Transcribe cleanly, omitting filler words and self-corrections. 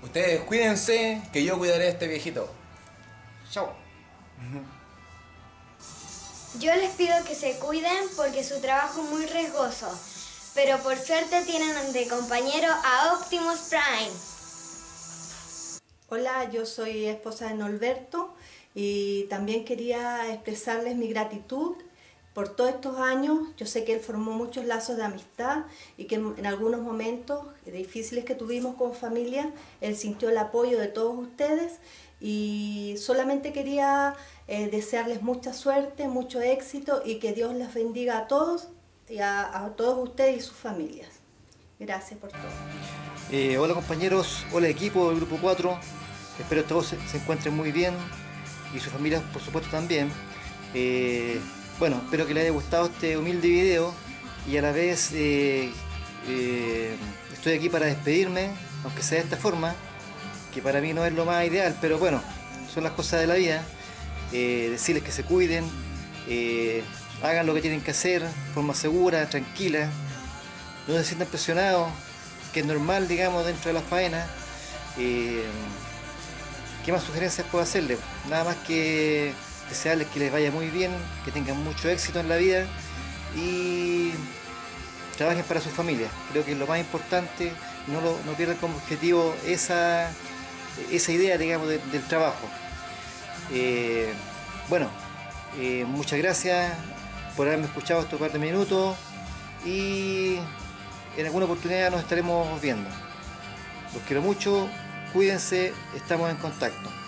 Ustedes cuídense, que yo cuidaré a este viejito. Chao. Yo les pido que se cuiden porque su trabajo es muy riesgoso, pero por suerte tienen de compañero a Optimus Prime. Hola, yo soy esposa de Norberto y también quería expresarles mi gratitud por todos estos años. Yo sé que él formó muchos lazos de amistad y que en algunos momentos difíciles que tuvimos como familia, él sintió el apoyo de todos ustedes y solamente quería desearles mucha suerte, mucho éxito y que Dios les bendiga a todos y a todos ustedes y sus familias. Gracias por todo. Hola compañeros, hola equipo del Grupo 4, espero que todos se encuentren muy bien y sus familias por supuesto también. Bueno, espero que les haya gustado este humilde video y a la vez estoy aquí para despedirme, aunque sea de esta forma, que para mí no es lo más ideal, pero bueno, son las cosas de la vida. Decirles que se cuiden, hagan lo que tienen que hacer de forma segura, tranquila, no se sientan presionados, que es normal, digamos, dentro de la faena. ¿Qué más sugerencias puedo hacerles? Nada más que desearles que les vaya muy bien, que tengan mucho éxito en la vida y trabajen para su familia. Creo que es lo más importante, no pierdan como objetivo esa idea, digamos, del trabajo. Bueno, muchas gracias por haberme escuchado estos par de minutos y en alguna oportunidad nos estaremos viendo. Los quiero mucho, cuídense, estamos en contacto.